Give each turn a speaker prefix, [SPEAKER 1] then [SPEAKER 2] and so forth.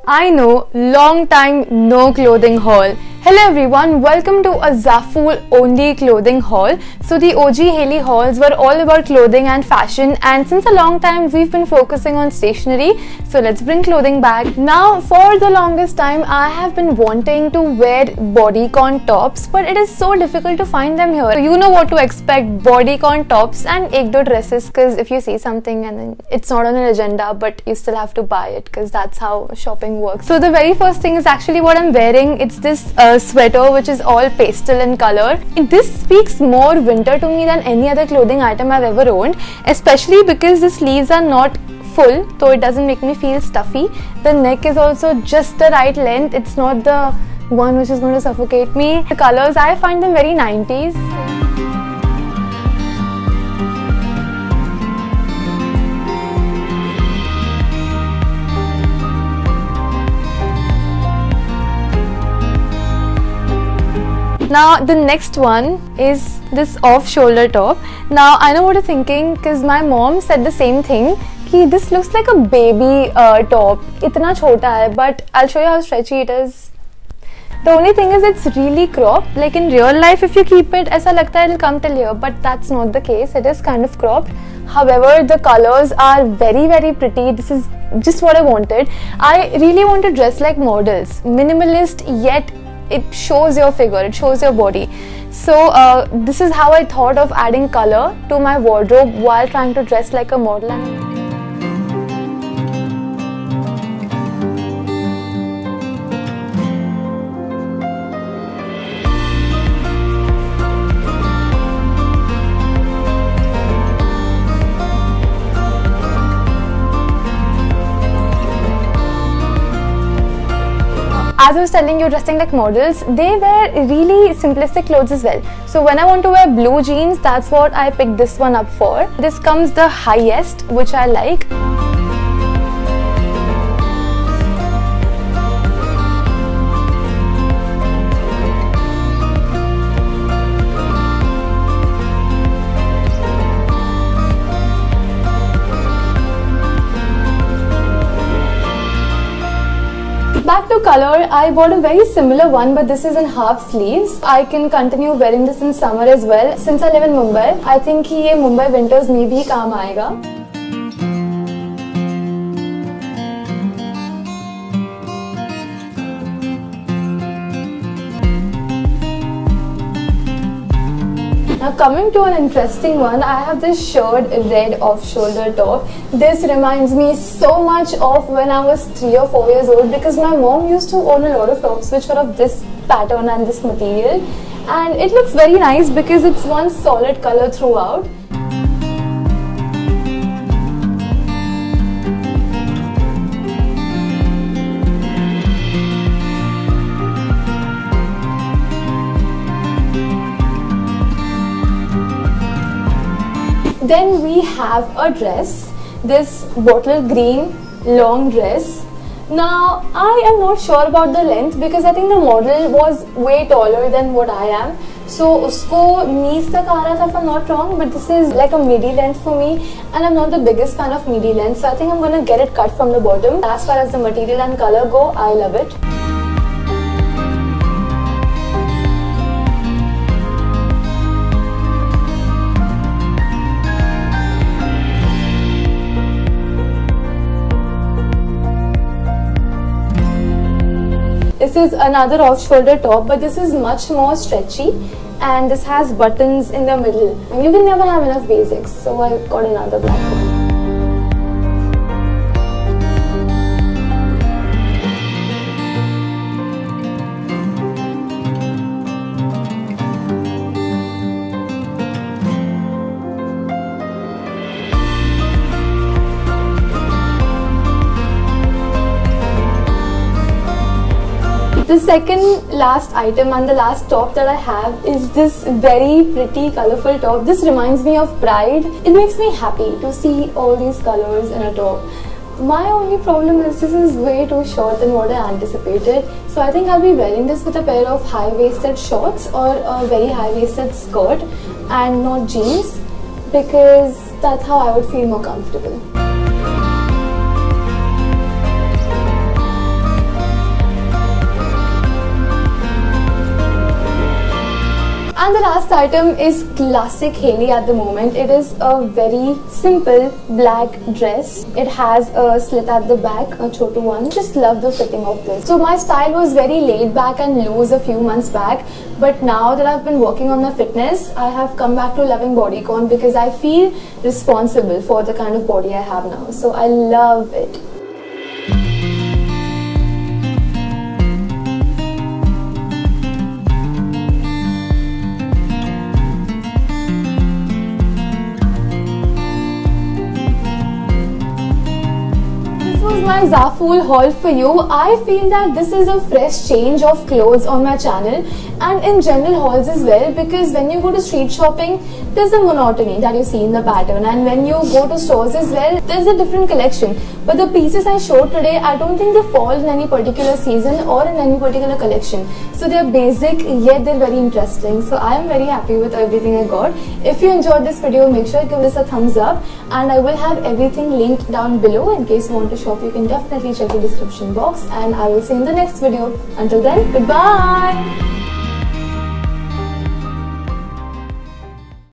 [SPEAKER 1] I know, long time no clothing haul. Hello everyone, welcome to a Zaful only clothing haul. So the OG Hailey hauls were all about clothing and fashion, and since a long time we've been focusing on stationery, so let's bring clothing back. Now for the longest time I have been wanting to wear bodycon tops, but it is so difficult to find them here. So you know what to expect, bodycon tops and ek-do dresses, because if you see something and then it's not on an agenda but you still have to buy it because that's how shopping works. So the very first thing is actually what I'm wearing. It's this sweater which is all pastel in color. This speaks more winter to me than any other clothing item I've ever owned, especially because the sleeves are not full, so it doesn't make me feel stuffy. The neck is also just the right length. It's not the one which is going to suffocate me. The colors, I find them very 90s. Now the next one is this off-shoulder top. Now I know what you're thinking, because my mom said the same thing, कि this looks like a baby top, itna chota hai, but I'll show you how stretchy it is. The only thing is it's really cropped. Like in real life, if you keep it, aisa lagta hai it'll come till here, but that's not the case. It is kind of cropped. However, the colors are very pretty. This is just what I wanted. I really want to dress like models, minimalist yet it shows your figure, it shows your body. So this is how I thought of adding color to my wardrobe while trying to dress like a model. As I was telling you, dressing like models, they wear really simplistic clothes as well. So when I want to wear blue jeans, that's what I picked this one up for. This comes the highest, which I like. Back to color, I bought a very similar one, but this is in half sleeves. I can continue wearing this in summer as well. Since I live in Mumbai, I think ये Mumbai winters में भी काम आएगा. Now coming to an interesting one, I have this shirred red off-shoulder top. This reminds me so much of when I was 3 or 4 years old, because my mom used to own a lot of tops which were of this pattern and this material, and it looks very nice because it's one solid color throughout. Then we have a dress, this bottle green long dress. Now I am not sure about the length because I think the model was way taller than what I am. So usko knees tak aa raha tha if I'm not wrong, but this is like a midi length for me, and I'm not the biggest fan of midi length, so I think I'm gonna get it cut from the bottom. As far as the material and color go, I love it. This is another off-shoulder top, but this is much more stretchy, and this has buttons in the middle. And you will never have enough basics, so I got another black one. The second last item and the last top that I have is this very pretty colorful top. This reminds me of Pride. It makes me happy to see all these colors in a top. My only problem is this is way too short than what I anticipated. So I think I'll be wearing this with a pair of high-waisted shorts or a very high-waisted skirt and not jeans, because that's how I would feel more comfortable. And the last item is classic Hailey at the moment. It is a very simple black dress. It has a slit at the back, a chotu one. Just love the fitting of this. So my style was very laid back and loose a few months back, but now that I've been working on my fitness, I have come back to loving bodycon because I feel responsible for the kind of body I have now. So I love it. My Zaful haul for you. I feel that this is a fresh change of clothes on my channel and in general hauls as well, because when you go to street shopping, there's a monotony that you see in the pattern, and when you go to stores as well, there's a different collection. But the pieces I showed today, I don't think they fall in any particular season or in any particular collection. So they're basic yet they're very interesting. So I am very happy with everything I got. If you enjoyed this video, make sure you give this a thumbs up, and I will have everything linked down below. In case you want to shop, you can definitely check the description box, and I will see you in the next video. Until then, goodbye.